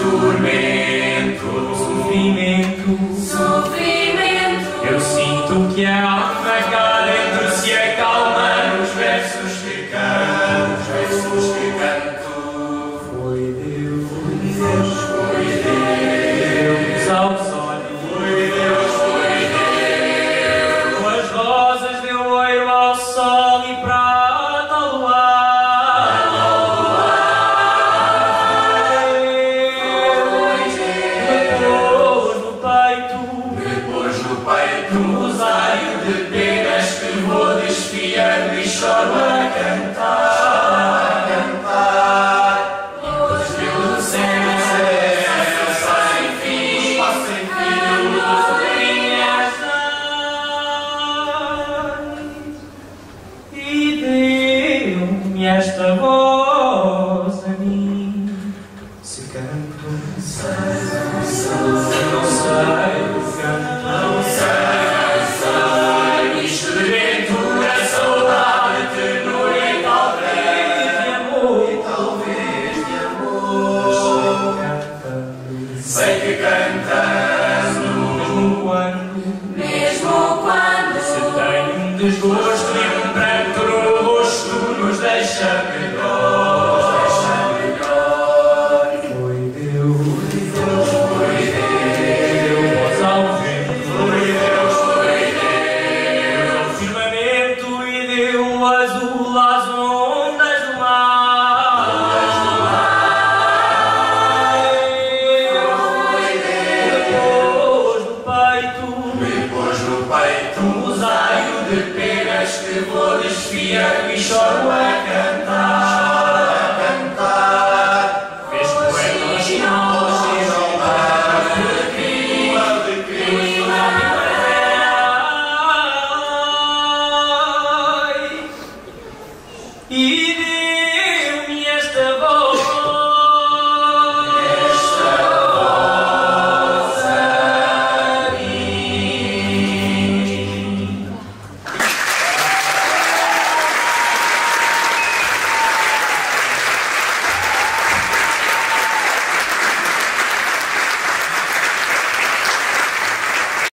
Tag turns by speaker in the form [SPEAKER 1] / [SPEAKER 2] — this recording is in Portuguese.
[SPEAKER 1] tormento, sofrimento. Eu sinto que a alma cá dentro se acalma nos versos que canto, Foi Deus, Deus aos olhos, com as rosas deu oiro ao sol e prata ao luar. Depois no peito um rosário de penas que vou desfiando e choro a cantar. Deus do céu, sem fim, luz minhas e deu-me esta voz a mim. Se canto, não sei isto de ventura, saudade, ternura e talvez de amor. Sei que cantando